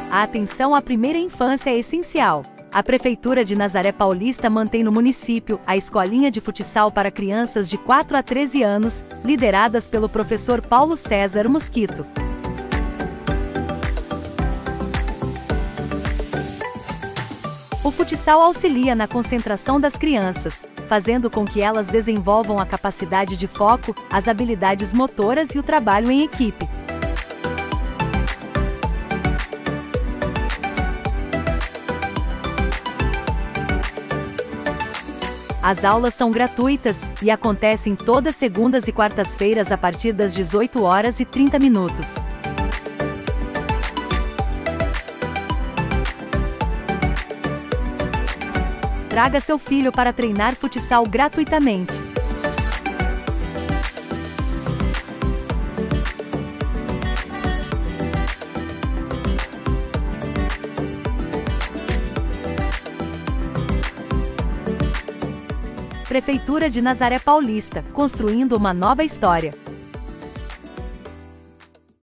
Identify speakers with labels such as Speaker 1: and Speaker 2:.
Speaker 1: A atenção à primeira infância é essencial. A Prefeitura de Nazaré Paulista mantém no município a escolinha de futsal para crianças de 4 a 13 anos, lideradas pelo professor Paulo César Mosquito. O futsal auxilia na concentração das crianças, fazendo com que elas desenvolvam a capacidade de foco, as habilidades motoras e o trabalho em equipe. As aulas são gratuitas e acontecem todas segundas e quartas-feiras a partir das 18h30. Traga seu filho para treinar futsal gratuitamente. Prefeitura de Nazaré Paulista, construindo uma nova história.